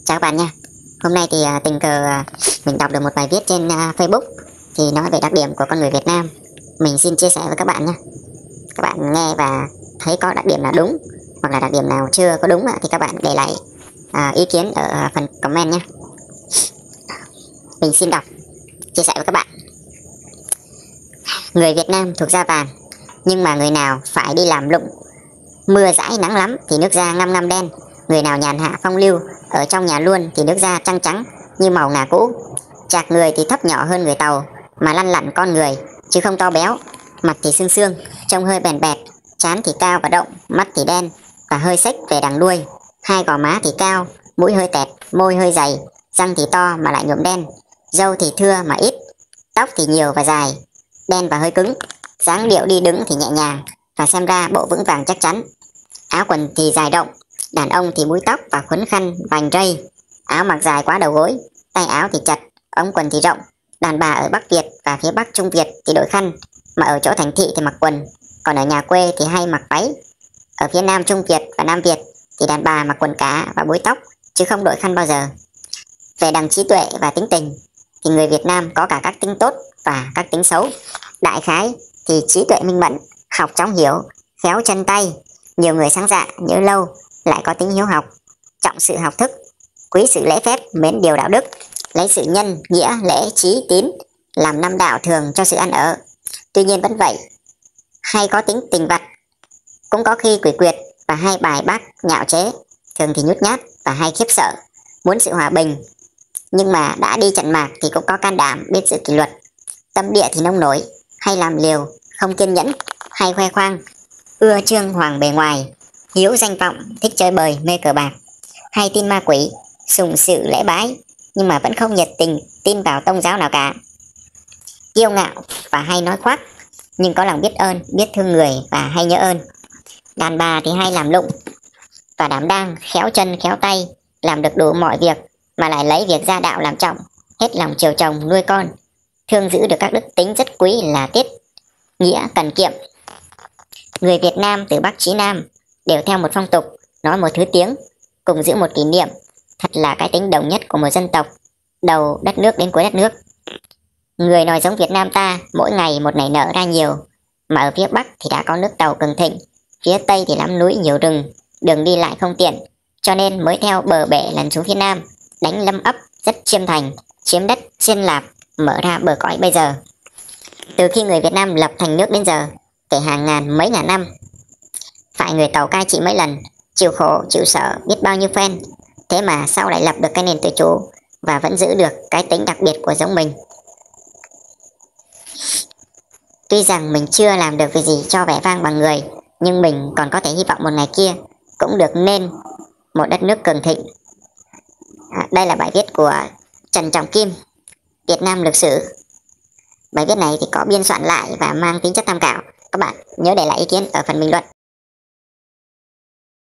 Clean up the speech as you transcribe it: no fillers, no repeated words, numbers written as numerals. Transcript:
Chào các bạn nha. Hôm nay thì tình cờ mình đọc được một bài viết trên Facebook thì nói về đặc điểm của con người Việt Nam. Mình xin chia sẻ với các bạn nha. Các bạn nghe và thấy có đặc điểm nào đúng hoặc là đặc điểm nào chưa có đúng thì các bạn để lại ý kiến ở phần comment nha. Mình xin đọc, chia sẻ với các bạn. Người Việt Nam thuộc da vàng, nhưng mà người nào phải đi làm lụng, mưa dãi nắng lắm thì nước da ngăm ngăm đen. Người nào nhàn hạ phong lưu, ở trong nhà luôn thì nước da trắng trắng như màu ngà cũ. Chạc người thì thấp nhỏ hơn người Tàu, mà lăn lặn con người chứ không to béo. Mặt thì xương xương, trông hơi bèn bẹt, trán thì cao và động, mắt thì đen và hơi xếch về đằng đuôi. Hai gò má thì cao, mũi hơi tẹt, môi hơi dày, răng thì to mà lại nhuộm đen. Râu thì thưa mà ít, tóc thì nhiều và dài, đen và hơi cứng. Dáng điệu đi đứng thì nhẹ nhàng và xem ra bộ vững vàng chắc chắn. Áo quần thì dài rộng, đàn ông thì búi tóc và khuấn khăn vành rây. Áo mặc dài quá đầu gối, tay áo thì chặt, ống quần thì rộng. Đàn bà ở Bắc Việt và phía Bắc Trung Việt thì đội khăn, mà ở chỗ thành thị thì mặc quần, còn ở nhà quê thì hay mặc váy. Ở phía Nam Trung Việt và Nam Việt thì đàn bà mặc quần cá và búi tóc chứ không đội khăn bao giờ. Về đằng trí tuệ và tính tình thì người Việt Nam có cả các tính tốt và các tính xấu. Đại khái thì trí tuệ minh mẫn, học chóng hiểu, khéo chân tay, nhiều người sáng dạ, nhớ lâu, lại có tính hiếu học, trọng sự học thức, quý sự lễ phép, mến điều đạo đức, lấy sự nhân, nghĩa, lễ, trí, tín làm năm đạo thường cho sự ăn ở. Tuy nhiên vẫn vậy, hay có tính tình vặt, cũng có khi quỷ quyệt và hay bài bác nhạo chế, thường thì nhút nhát và hay khiếp sợ, muốn sự hòa bình, nhưng mà đã đi trận mạc thì cũng có can đảm, biết giữ kỷ luật. Tâm địa thì nông nổi, hay làm liều, không kiên nhẫn, hay khoe khoang, ưa trương hoàng bề ngoài, hiếu danh vọng, thích chơi bời, mê cờ bạc, hay tin ma quỷ, sùng sự lễ bái, nhưng mà vẫn không nhiệt tình tin vào tôn giáo nào cả. Kiêu ngạo và hay nói khoác, nhưng có lòng biết ơn, biết thương người và hay nhớ ơn. Đàn bà thì hay làm lụng và đảm đang, khéo chân khéo tay, làm được đủ mọi việc mà lại lấy việc gia đạo làm trọng, hết lòng chiều chồng nuôi con, thương giữ được các đức tính rất quý là tiết, nghĩa, cần kiệm. Người Việt Nam từ Bắc chí Nam đều theo một phong tục, nói một thứ tiếng, cùng giữ một kỷ niệm, thật là cái tính đồng nhất của một dân tộc, đầu đất nước đến cuối đất nước. Người nói giống Việt Nam ta mỗi ngày một nảy nở ra nhiều, mà ở phía Bắc thì đã có nước Tàu cường thịnh, phía Tây thì lắm núi nhiều rừng, đường đi lại không tiện, cho nên mới theo bờ bể lần xuống phía Nam, đánh lâm ấp rất chiêm thành, chiếm đất xiên lạp, mở ra bờ cõi bây giờ. Từ khi người Việt Nam lập thành nước đến giờ, kể hàng ngàn mấy ngàn năm, phải người Tàu cai trị mấy lần, chịu khổ chịu sợ biết bao nhiêu phen, thế mà sau lại lập được cái nền tự chủ và vẫn giữ được cái tính đặc biệt của giống mình. Tuy rằng mình chưa làm được việc gì cho vẻ vang bằng người, nhưng mình còn có thể hy vọng một ngày kia cũng được nên một đất nước cường thịnh. Đây là bài viết của Trần Trọng Kim, Việt Nam Lược Sử. Bài viết này thì có biên soạn lại và mang tính chất tham khảo. Các bạn nhớ để lại ý kiến ở phần bình luận.